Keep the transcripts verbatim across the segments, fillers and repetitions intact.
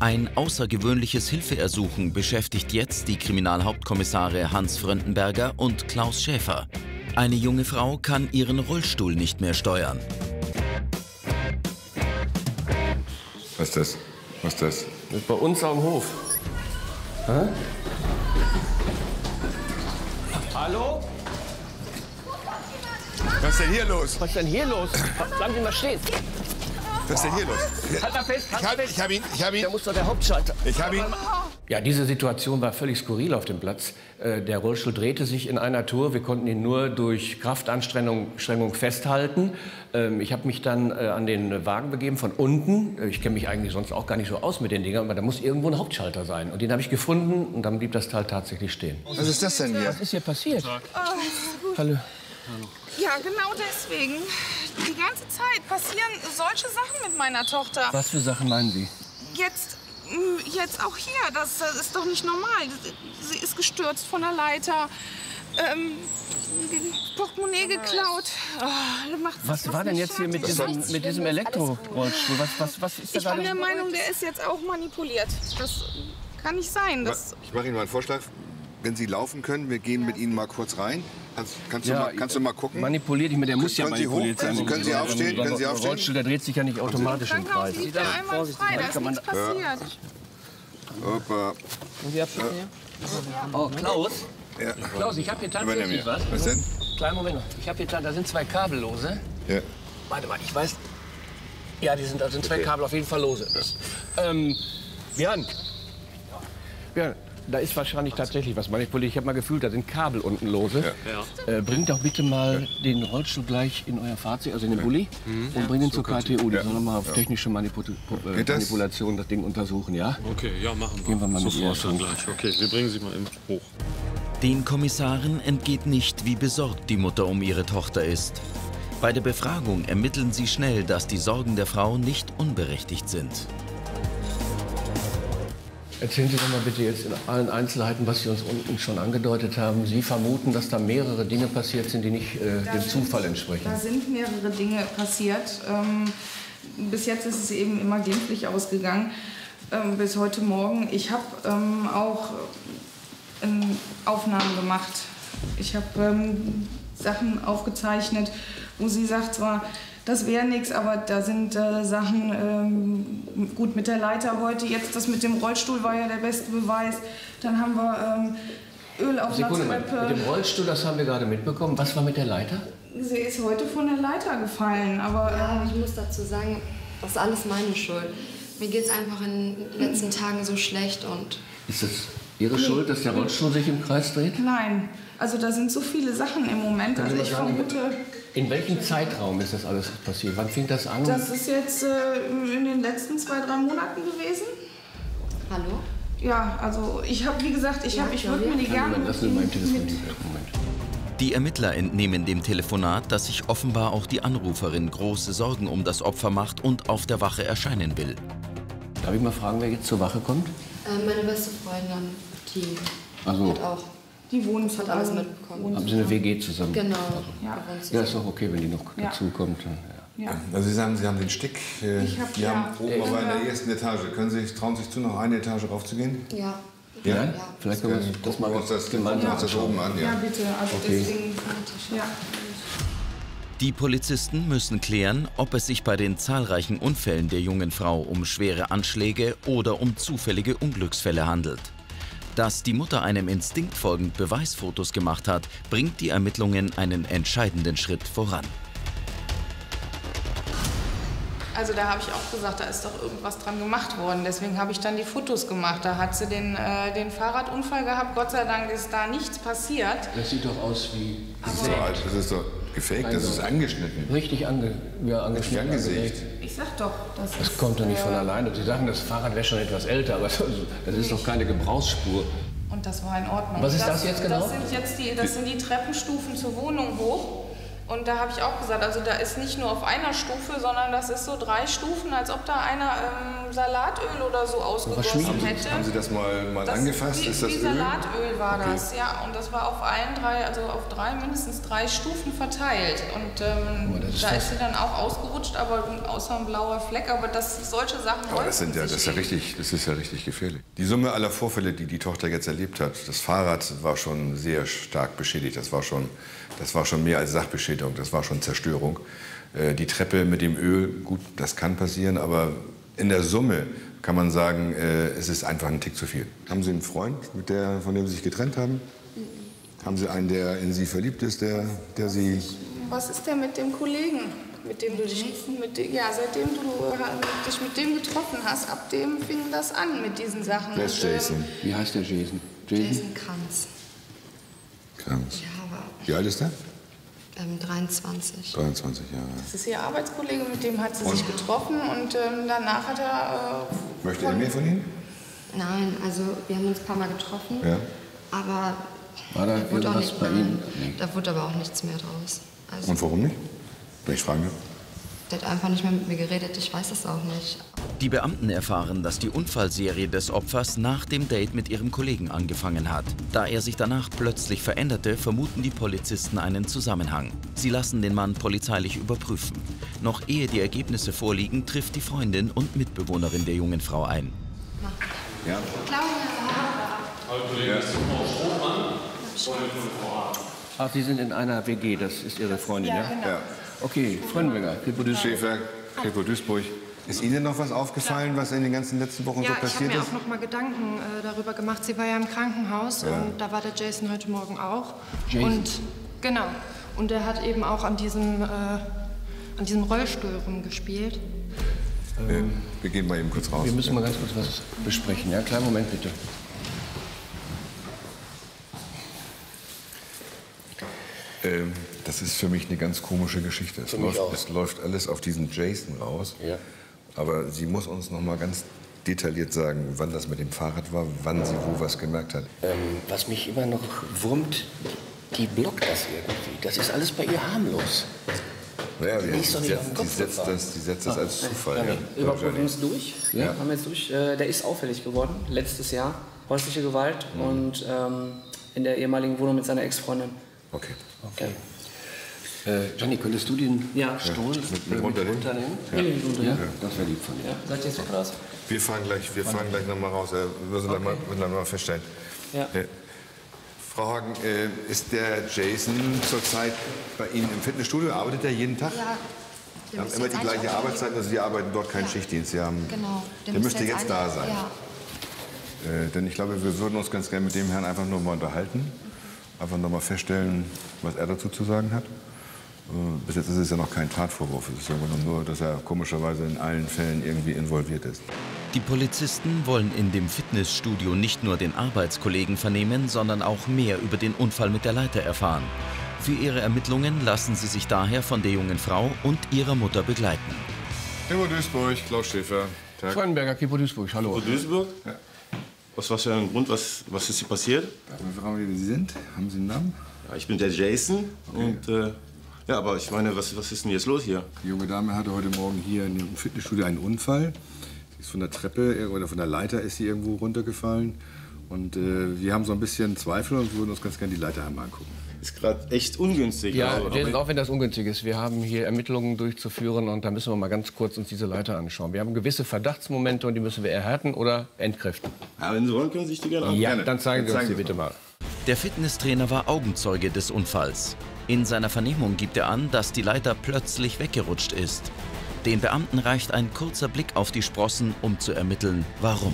Ein außergewöhnliches Hilfeersuchen beschäftigt jetzt die Kriminalhauptkommissare Hans Fröndenberger und Klaus Schäfer. Eine junge Frau kann ihren Rollstuhl nicht mehr steuern. Was ist das? Was ist das? Das ist bei uns am Hof. Hä? Hallo? Was ist denn hier los? Was ist denn hier los? Bleiben Sie mal stehen. Was ist denn hier los? Halt mal fest, halt Ich mal hab, fest. ich hab ihn, ich hab ihn. Der muss doch der Hauptschalter. Ich hab ihn. Ja, diese Situation war völlig skurril auf dem Platz. Äh, Der Rollstuhl drehte sich in einer Tour. Wir konnten ihn nur durch Kraftanstrengung Strengung festhalten. Ähm, Ich habe mich dann äh, an den Wagen begeben von unten. Äh, Ich kenne mich eigentlich sonst auch gar nicht so aus mit den Dingern, aber da muss irgendwo ein Hauptschalter sein. Und den habe ich gefunden und dann blieb das Teil tatsächlich stehen. Was ist das denn hier? Was ist hier passiert? Oh, Hallo. ja, genau deswegen. Die ganze Zeit passieren solche Sachen mit meiner Tochter. Was für Sachen meinen Sie? Jetzt, mm, jetzt auch hier. Das, das ist doch nicht normal. Sie ist gestürzt von der Leiter. Ähm, Portemonnaie geklaut. Oh, macht Was war denn jetzt hier mit diesem, mit diesem Elektrorollstuhl? Was, was, was ist da Ich bin der gerade? Meinung, der ist jetzt auch manipuliert. Das kann nicht sein. Das Ich mache Ihnen mal einen Vorschlag. Wenn Sie laufen können, wir gehen mit Ihnen mal kurz rein. Kannst, kannst, Ja, du, mal, kannst du mal gucken? Manipuliert nicht mehr, der muss ja Können Sie manipuliert hoch- sein. können Sie aufstehen? Können Sie aufstehen? Der Rollstuhl, der dreht sich ja nicht automatisch im Krankenhaus Kreis. liegt ja einmal frei. Da ist nichts passiert. Opa. Oh, Klaus? Ja. Klaus, ich habe hier Übernimm tatsächlich mir. was. Was denn? Kleinen Moment noch. Ich habe hier, ta- da sind zwei Kabel lose. Ja. Warte mal, ich weiß. Ja, die sind, da sind zwei Kabel auf jeden Fall lose. Ähm, Björn. Björn, da ist wahrscheinlich tatsächlich was manipuliert. Ich habe mal gefühlt, da sind Kabel unten lose. Ja. Äh, bringt doch bitte mal den Rollstuhl gleich in euer Fahrzeug, also in den Bulli, und bringt ihn zur K T U. Die Ja. sollen mal auf technische Manipu äh, Geht das? Manipulation das Ding untersuchen, ja? Okay, ja, machen wir. Gehen wir mal mit ihr. Sofort dann gleich. Okay, wir bringen Sie mal eben hoch. Den Kommissaren entgeht nicht, wie besorgt die Mutter um ihre Tochter ist. Bei der Befragung ermitteln sie schnell, dass die Sorgen der Frau nicht unberechtigt sind. Erzählen Sie doch mal bitte jetzt in allen Einzelheiten, was Sie uns unten schon angedeutet haben. Sie vermuten, dass da mehrere Dinge passiert sind, die nicht äh, dem Zufall entsprechen. Da sind mehrere Dinge passiert. Ähm, bis jetzt ist es eben immer glimpflich ausgegangen. Ähm, bis heute Morgen. Ich habe ähm, auch ähm, Aufnahmen gemacht. Ich habe ähm, Sachen aufgezeichnet, wo sie sagt zwar, das wäre nichts, aber da sind äh, Sachen, ähm, gut mit der Leiter heute, jetzt das mit dem Rollstuhl war ja der beste Beweis. Dann haben wir ähm, Öl auf der Sekunde mal, Treppe. mit dem Rollstuhl, das haben wir gerade mitbekommen. Was war mit der Leiter? Sie ist heute von der Leiter gefallen, aber Ja, ähm, ich muss dazu sagen, das ist alles meine Schuld. Mir geht es einfach in den letzten Tagen so schlecht und Ist es Ihre Schuld, dass der Rollstuhl sich im Kreis dreht? nein. Also da sind so viele Sachen im Moment. Können Sie Also ich mal sagen, vermute, In welchem Zeitraum ist das alles passiert? Wann fing das an? das ist jetzt äh, in den letzten zwei, drei Monaten gewesen. hallo? Ja, also ich habe, wie gesagt, ich, Ja, hab, ich ja, würde mir die Kleinen gerne Moment, lassen Sie mal im Telefon. mit. Moment. Die Ermittler entnehmen dem Telefonat, dass sich offenbar auch die Anruferin große Sorgen um das Opfer macht und auf der Wache erscheinen will. Darf ich mal fragen, wer jetzt zur Wache kommt? Äh, meine beste Freundin, die Also- hat auch. Die wohnen Hat alles mitbekommen. Haben Sie eine W G zusammen? Genau. Ja. wir wohnen Ja, zusammen. ist doch okay, wenn die noch Ja. dazukommt. Ja. Ja. Also Sie sagen, Sie haben den Stick. Äh, Ich hab- die ja. haben oben aber in der ersten Etage. Können Sie sich, trauen sich zu, noch eine Etage raufzugehen? Ja. Ja? Ja. Vielleicht können wir Dann uns das gucken mal wir uns das, gemeinsam gucken wir uns das oben an. Ja, Ja. bitte. Also Okay. deswegen. Ja. Die Polizisten müssen klären, ob es sich bei den zahlreichen Unfällen der jungen Frau um schwere Anschläge oder um zufällige Unglücksfälle handelt. Dass die Mutter einem Instinkt folgend Beweisfotos gemacht hat, bringt die Ermittlungen einen entscheidenden Schritt voran. Also da habe ich auch gesagt, da ist doch irgendwas dran gemacht worden. Deswegen habe ich dann die Fotos gemacht. Da hat sie den, äh, den Fahrradunfall gehabt. Gott sei Dank ist da nichts passiert. Das sieht doch aus wie Das ist, doch, alt, das ist doch gefaked, das ist angeschnitten. richtig ange, ja, angeschnitten. angesicht. angelegt. Ich sag doch, das, Das ist, kommt doch nicht von äh, alleine. Sie sagen, das Fahrrad wäre schon etwas älter, aber das, das ist doch keine Gebrauchsspur. Und das war in Ordnung. Was ist das jetzt genau? Das sind jetzt die, das sind die Treppenstufen zur Wohnung hoch. Und da habe ich auch gesagt, also da ist nicht nur auf einer Stufe, sondern das ist so drei Stufen, als ob da einer ähm, Salatöl oder so ausgegossen hätte. Haben Sie das mal, mal das angefasst? Wie, ist das wie Öl? Salatöl war okay. das, ja. Und das war auf allen drei, also auf drei, mindestens drei Stufen verteilt. Und ähm, oh, ist da fast... ist sie dann auch ausgerutscht, aber außer ein blauer Fleck. Aber das, solche Sachen aber das, sind ja, das, ist ja richtig, das ist ja richtig gefährlich. Die Summe aller Vorfälle, die die Tochter jetzt erlebt hat, das Fahrrad war schon sehr stark beschädigt. Das war schon, das war schon mehr als Sachbeschädigung, das war schon Zerstörung. Äh, die Treppe mit dem Öl, gut, das kann passieren, aber in der Summe kann man sagen, äh, es ist einfach ein Tick zu viel. Haben Sie einen Freund, mit der, von dem Sie sich getrennt haben? Mhm. Haben Sie einen, der in Sie verliebt ist, der, der Sie... Was ist denn mit dem Kollegen, mit dem du dich... Mit, ja, seitdem du äh, dich mit dem getroffen hast, ab dem fing das an mit diesen Sachen. Wer ist Jason? Und, Wie heißt der Jason? Jason, Jason Kranz. Kranz. Ja, aber... Wie alt ist der? Ähm, dreiundzwanzig. dreiundzwanzig Jahre. Das ist ihr Arbeitskollege, mit dem hat sie sich getroffen und ähm, danach hat er... Äh, Möchte er mehr von Ihnen? Nein, also wir haben uns ein paar Mal getroffen, ja. aber war da, da, wurde auch nicht, bei Ihnen? Nee. Da wurde aber auch nichts mehr draus. Also, und warum nicht? Wenn ich fragen darf. Der hat einfach nicht mehr mit mir geredet, ich weiß es auch nicht. Die Beamten erfahren, dass die Unfallserie des Opfers nach dem Date mit ihrem Kollegen angefangen hat. Da er sich danach plötzlich veränderte, vermuten die Polizisten einen Zusammenhang. Sie lassen den Mann polizeilich überprüfen. Noch ehe die Ergebnisse vorliegen, trifft die Freundin und Mitbewohnerin der jungen Frau ein. Ja. Kollege, ist Frau Strohmann? Ach, Sie sind in einer W G, das ist Ihre Freundin, ja? Ja, genau. Ja. Okay, Frönberger, Kripo Duisburg. Schäfer, Kripo Duisburg. Ist Ihnen noch was aufgefallen, was in den ganzen letzten Wochen ja, so passiert ich habe mir ist? auch noch mal Gedanken äh, darüber gemacht. Sie war ja im Krankenhaus Ja. und da war der Jason heute Morgen auch. Jason? Und genau. Und er hat eben auch an diesem, äh, an diesem Rollstuhl rumgespielt. Ähm, wir gehen mal eben kurz raus. Wir müssen mal ganz kurz was besprechen. Ja, kleinen Moment bitte. Ähm, das ist für mich eine ganz komische Geschichte. Es, Für mich läuft, auch. es läuft alles auf diesen Jason raus. Ja. Aber sie muss uns noch mal ganz detailliert sagen, wann das mit dem Fahrrad war, wann sie wo was gemerkt hat. Ähm, was mich immer noch wurmt, die blockt das irgendwie. Das ist alles bei ihr harmlos. Naja, Die die, ist doch nicht setzt, auf den die, Kopf setzt gefahren. das, die setzt das als Zufall. Ja, Ja. Überprüfen ist durch. Ja. Haben wir jetzt durch. Äh, der ist auffällig geworden, letztes Jahr. Häusliche Gewalt Mhm. und ähm, in der ehemaligen Wohnung mit seiner Ex-Freundin. Okay. Okay. Äh, Johnny, könntest du den Ja. Stuhl Mit- äh, mit runternehmen? runternehmen? Ja. Nee, nee, Ja, nee. das wäre lieb von dir. Ja. Seid ihr jetzt weg oder was? Wir fahren gleich, wir fahren gleich noch mal raus. Wir müssen gleich mal, müssen gleich mal feststellen. Ja. Äh, Frau Hagen, äh, ist der Jason zurzeit bei Ihnen im Fitnessstudio? Arbeitet er jeden Tag? Ja. Sie haben immer die gleiche Arbeitszeit, also Sie arbeiten dort keinen Ja. Schichtdienst. Sie haben, Genau. der müsste jetzt da sein. Ja. Äh, denn ich glaube, wir würden uns ganz gerne mit dem Herrn einfach nur mal unterhalten. Einfach noch mal feststellen, was er dazu zu sagen hat. Äh, bis jetzt ist es ja noch kein Tatvorwurf. Es ist ja nur, dass er komischerweise in allen Fällen irgendwie involviert ist. Die Polizisten wollen in dem Fitnessstudio nicht nur den Arbeitskollegen vernehmen, sondern auch mehr über den Unfall mit der Leiter erfahren. Für ihre Ermittlungen lassen sie sich daher von der jungen Frau und ihrer Mutter begleiten. Kripo Duisburg, Klaus Schäfer. Tag. Frönberger, Kripo Duisburg, hallo. Duisburg? Ja. Was war für ein Grund? Was, was ist hier passiert? Darf ich fragen, wie Sie sind? Haben Sie einen Namen? Ja, ich bin der Jason. Und, äh, ja, aber ich meine, was, was ist denn jetzt los hier? Die junge Dame hatte heute Morgen hier in ihrem Fitnessstudio einen Unfall. Sie ist von der Treppe oder von der Leiter ist sie irgendwo runtergefallen. Und äh, wir haben so ein bisschen Zweifel und würden uns ganz gerne die Leiter einmal angucken. Ist gerade echt ungünstig. Ja, also, Jason, auch wenn das ungünstig ist. Wir haben hier Ermittlungen durchzuführen und da müssen wir mal ganz kurz uns diese Leiter anschauen. Wir haben gewisse Verdachtsmomente und die müssen wir erhärten oder entkräften. ja, wenn Sie wollen, können Sie sich die gerne anschauen. Ja, gerne. dann zeigen Dann Sie uns zeigen die Sie bitte mal. Der Fitnesstrainer war Augenzeuge des Unfalls. In seiner Vernehmung gibt er an, dass die Leiter plötzlich weggerutscht ist. Den Beamten reicht ein kurzer Blick auf die Sprossen, um zu ermitteln, warum.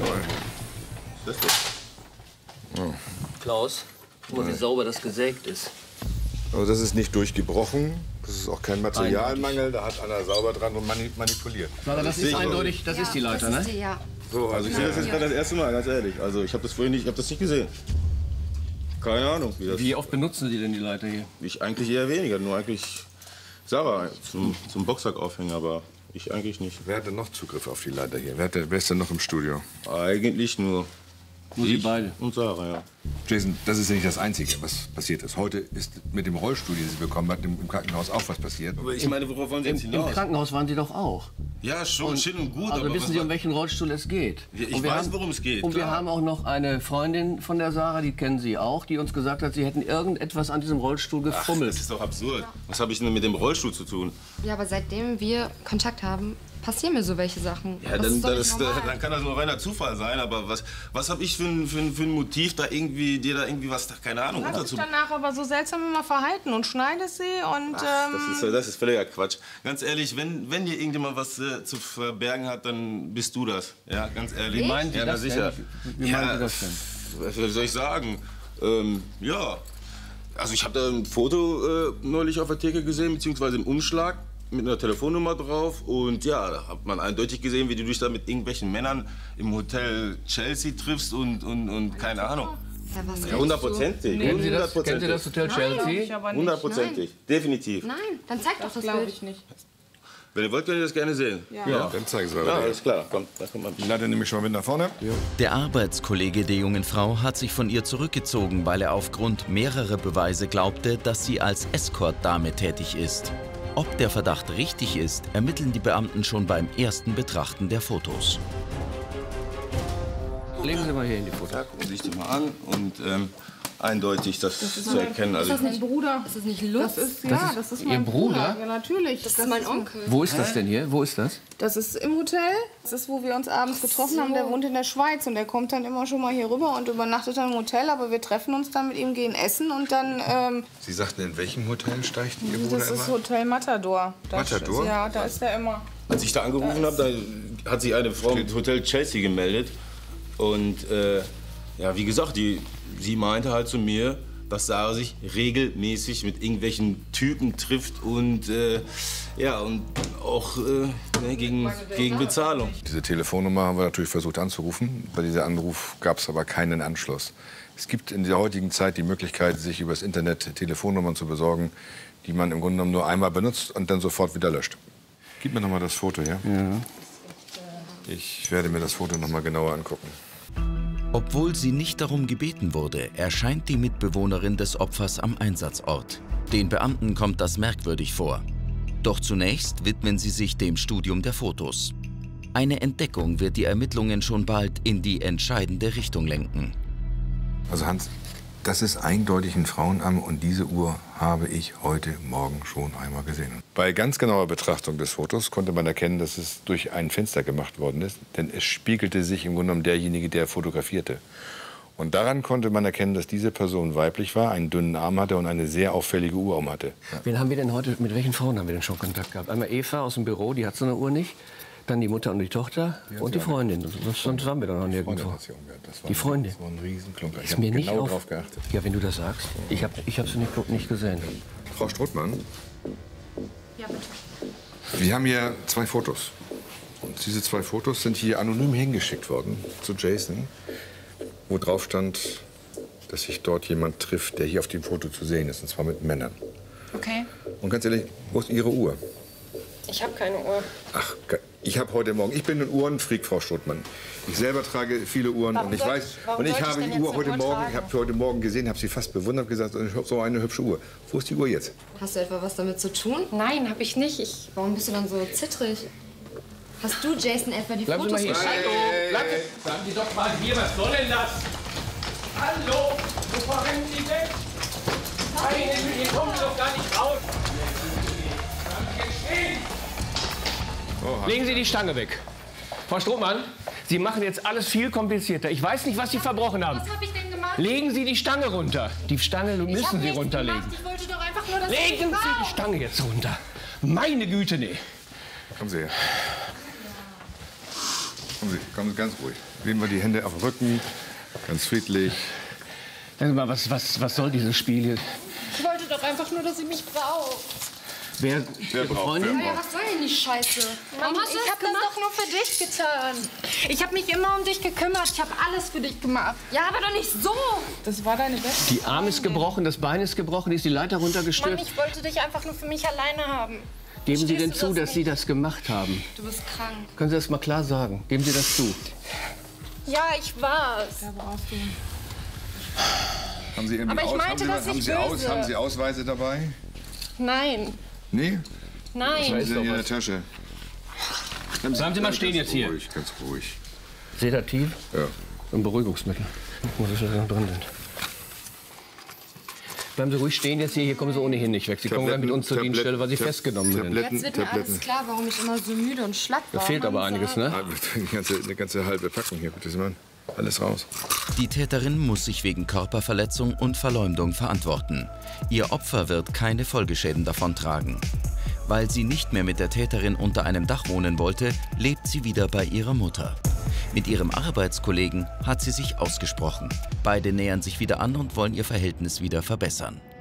Das ist das. Klaus, guck mal, wie sauber das gesägt ist. Also das ist nicht durchgebrochen. Das ist auch kein Materialmangel. Da hat einer sauber dran und mani manipuliert. Das ist eindeutig, das ist die Leiter, das ist ne? die, ja. So, also ich sehe das jetzt gerade das erste Mal, ganz ehrlich. Also ich habe das vorhin nicht, ich habe das nicht gesehen. Keine Ahnung, wie das. Wie oft benutzen Sie denn die Leiter hier? Ich eigentlich eher weniger, nur eigentlich Sarah zum, zum Boxsack aufhängen, aber ich eigentlich nicht. Wer hat denn noch Zugriff auf die Leiter hier? Wer, hat denn, wer ist denn noch im Studio? Eigentlich nur Nur Sie beide. Und Sarah, ja. Jason, das ist ja nicht das Einzige, was passiert ist. Heute ist mit dem Rollstuhl, den Sie bekommen hat, im Krankenhaus auch was passiert. Aber ich meine, worauf wollen Sie jetzt Im, hinaus? Im Krankenhaus waren Sie doch auch. Ja, schon, schön und gut. Also aber wissen was Sie, um war- welchen Rollstuhl es geht? Ja, ich Und wir weiß, haben- worum es geht, Und wir klar. haben auch noch eine Freundin von der Sarah, die kennen Sie auch, die uns gesagt hat, Sie hätten irgendetwas an diesem Rollstuhl Ach, gefummelt. das ist doch absurd. Was habe ich denn mit dem Rollstuhl zu tun? Ja, aber seitdem wir Kontakt haben, passieren mir so welche Sachen. Ja, das dann, ist doch nicht das, normal. dann kann das nur reiner Zufall sein. Aber was, was habe ich für ein, für, ein, für ein Motiv, da irgendwie, dir da irgendwie was, keine Ahnung, Hat sich unterzu... danach aber so seltsam immer verhalten und schneidest sie und Ach, ähm, das ist, das ist völliger Quatsch. Ganz ehrlich, wenn, wenn dir irgendjemand was äh, zu verbergen hat, dann bist du das. Ja, ganz ehrlich. Wie meinen Sie ja, na das denn? sicher. Wie ja, meinen Sie das denn? Was soll ich sagen? Ähm, ja, also ich habe da ein Foto äh, neulich auf der Theke gesehen, beziehungsweise im Umschlag mit einer Telefonnummer drauf. Und ja, da hat man eindeutig gesehen, wie du dich da mit irgendwelchen Männern im Hotel Chelsea triffst und, und, und keine Ahnung. Ja, was Ja, hundertprozentig. Kennen Sie das, Hundertprozentig. kennen Sie das Hotel glaub Chelsea? ich aber nicht. Hundertprozentig. Definitiv. Nein, dann zeig doch das Glaube Bild. ich nicht. Wenn ihr wollt, könnt ihr das gerne sehen. Ja. Dann zeigen Sie mal. Ja, bitte. alles klar. Komm, da kommt man. Die Latte nehme ich schon mal mit nach vorne. Der Arbeitskollege der jungen Frau hat sich von ihr zurückgezogen, weil er aufgrund mehrerer Beweise glaubte, dass sie als Escort-Dame tätig ist. Ob der Verdacht richtig ist, ermitteln die Beamten schon beim ersten Betrachten der Fotos. Legen Sie mal hier in die Fotos. Ja, gucken Sie sich die mal an und ähm, eindeutig das, zu erkennen. Ist Also, das nicht Bruder? Ist das nicht Lutz? Das ist, ja, das ist Ihr mein Bruder? Ja, natürlich. Das ist mein Onkel. Wo ist das denn hier? Wo ist das? Das ist im Hotel. Das ist, wo wir uns abends getroffen haben. Der wohnt in der Schweiz und der kommt dann immer schon mal hier rüber und übernachtet dann im Hotel. Aber wir treffen uns dann mit ihm, gehen essen und dann. Ähm, Sie sagten, in welchem Hotel steigt Ihr Bruder das ist immer? Hotel Matador. Da Matador? Ist, ja, da ist er immer. als ich da angerufen habe, da hat sich eine Frau mit Hotel Chelsea gemeldet. Und äh, ja, wie gesagt, die, sie meinte halt zu mir, dass Sarah sich regelmäßig mit irgendwelchen Typen trifft und äh, ja, und auch äh, ne, gegen, gegen Bezahlung. Diese Telefonnummer haben wir natürlich versucht anzurufen. Bei diesem Anruf gab es aber keinen Anschluss. Es gibt in der heutigen Zeit die Möglichkeit, sich über das Internet Telefonnummern zu besorgen, die man im Grunde genommen nur einmal benutzt und dann sofort wieder löscht. Gib mir noch mal das Foto her. Ja. Ich werde mir das Foto noch mal genauer angucken. Obwohl sie nicht darum gebeten wurde, erscheint die Mitbewohnerin des Opfers am Einsatzort. Den Beamten kommt das merkwürdig vor. Doch zunächst widmen sie sich dem Studium der Fotos. Eine Entdeckung wird die Ermittlungen schon bald in die entscheidende Richtung lenken. Also Hans, das ist eindeutig ein Frauenarm und diese Uhr habe ich heute Morgen schon einmal gesehen. Bei ganz genauer Betrachtung des Fotos konnte man erkennen, dass es durch ein Fenster gemacht worden ist, denn es spiegelte sich im Grunde genommen derjenige, der fotografierte. Und daran konnte man erkennen, dass diese Person weiblich war, einen dünnen Arm hatte und eine sehr auffällige Uhr um hatte. Wen haben wir denn heute, mit welchen Frauen haben wir denn schon Kontakt gehabt? Einmal Eva aus dem Büro, die hat so eine Uhr nicht. Dann die Mutter und die Tochter und die Freundin. Das, sonst haben wir doch noch nirgendwo. Die Freundin. Das war ein Riesenklunker. Ich Ist habe mir nicht genau auf... drauf geachtet. Ja, wenn du das sagst. Ich habe ich hab sie nicht, nicht gesehen. Frau Struttmann, Ja, bitte. wir haben hier zwei Fotos. Und diese zwei Fotos sind hier anonym hingeschickt worden zu Jason, wo drauf stand, dass sich dort jemand trifft, der hier auf dem Foto zu sehen ist, und zwar mit Männern. Okay. Und ganz ehrlich, wo ist Ihre Uhr? Ich habe keine Uhr. Ach, ich habe heute Morgen, ich bin ein Uhrenfreak, Frau Struttmann. Ich selber trage viele Uhren Warum und ich soll weiß, ich- warum und ich sollte ich habe denn die jetzt Uhr eine heute Uhr Morgen, tragen? ich habe sie heute Morgen gesehen, habe sie fast bewundert und gesagt, so eine hübsche Uhr. Wo ist die Uhr jetzt? Hast du etwa was damit zu tun? Nein, habe ich nicht. Ich Warum bist du dann so zittrig? Hast du Jason etwa die Bleiben Sie Fotos mal hier. geschickt? Hallo, bleiben Sie, bleiben Sie doch mal hier. Was soll denn das? Hallo, wo rennen Sie weg? Nein, hier kommen Sie doch gar nicht raus. Bleiben Sie jetzt stehen. Legen Sie die Stange weg. Frau Strohmann, Sie machen jetzt alles viel komplizierter. Ich weiß nicht, was Sie verbrochen haben. Was habe ich denn gemacht? Legen Sie die Stange runter. Die Stange Ich hab müssen Sie nichts runterlegen. gemacht. Ich wollte doch einfach nur, dass Legen Sie die Stange jetzt runter. Meine Güte, nee. Kommen Sie her. Kommen Sie, kommen Sie ganz ruhig. Legen wir die Hände auf den Rücken, ganz friedlich. Sagen Sie mal, was, was, was soll dieses Spiel hier? Ich wollte doch einfach nur, dass sie mich braucht. Wer, Wer Ihre braucht, Freundin? wer Ja, was soll denn die Scheiße? Warum hast du ich habe das doch nur für dich getan. Ich habe mich immer um dich gekümmert. Ich habe alles für dich gemacht. Ja, aber doch nicht so. Das war deine beste. Die Arm ist gebrochen, das Bein ist gebrochen, die ist die Leiter Mann, runtergestürzt. ich wollte dich einfach nur für mich alleine haben. Geben Sie Verstehst denn du zu, das dass Sie nicht? das gemacht haben? Du bist krank. Können Sie das mal klar sagen? Geben Sie das zu. Ja, ich war's. Da brauchst du. Haben Sie irgendwie Aber ich aus, meinte haben Sie, das was- haben nicht Sie aus, böse. haben Sie Ausweise dabei? Nein, Nee? Was nein. haben Sie in Ihrer Tasche? Bleiben Sie mal stehen jetzt hier. Ruhig, ganz ruhig. Sedativ Ja. und Beruhigungsmittel. Guck mal, wie viel da drin sind. Bleiben Sie ruhig stehen jetzt hier, hier kommen Sie ohnehin nicht weg. Sie kommen gleich mit uns zur Tabletten, Dienststelle, weil Sie Tab- festgenommen sind. Tabletten, Jetzt wird mir Tabletten. alles klar, warum ich immer so müde und schlapp war. Da fehlt aber einiges, ne? Ah, eine ganze, eine ganze halbe Packung hier, bitte mal. Alles raus. Die Täterin muss sich wegen Körperverletzung und Verleumdung verantworten. Ihr Opfer wird keine Folgeschäden davontragen. Weil sie nicht mehr mit der Täterin unter einem Dach wohnen wollte, lebt sie wieder bei ihrer Mutter. Mit ihrem Arbeitskollegen hat sie sich ausgesprochen. Beide nähern sich wieder an und wollen ihr Verhältnis wieder verbessern.